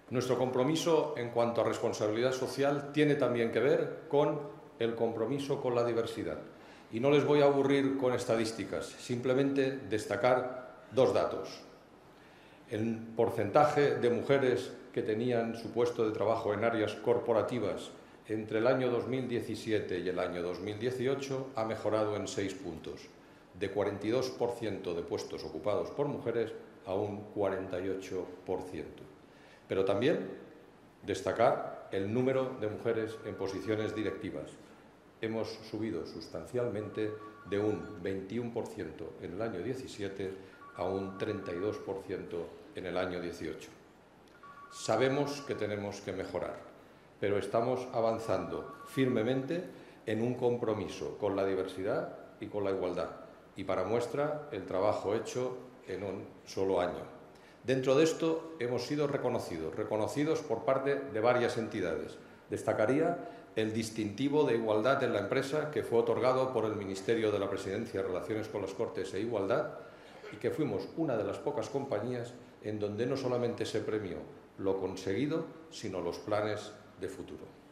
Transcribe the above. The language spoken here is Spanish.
Nuestro compromiso en cuanto a responsabilidad social tiene también que ver con el compromiso con la diversidad. Y no les voy a aburrir con estadísticas, simplemente destacar dos datos. El porcentaje de mujeres que tenían su puesto de trabajo en áreas corporativas entre el año 2017 y el año 2018 ha mejorado en 6 puntos, de 42% de puestos ocupados por mujeres a un 48%. Pero también destacar el número de mujeres en posiciones directivas. Hemos subido sustancialmente de un 21% en el año 17 a un 32% en el año 18. Sabemos que tenemos que mejorar, pero estamos avanzando firmemente en un compromiso con la diversidad y con la igualdad. Y para muestra, el trabajo hecho en un solo año. Dentro de esto hemos sido reconocidos por parte de varias entidades. Destacaría el distintivo de igualdad en la empresa que fue otorgado por el Ministerio de la Presidencia, Relaciones con las Cortes e Igualdad, y que fuimos una de las pocas compañías en donde no solamente se premió lo conseguido, sino los planes de futuro.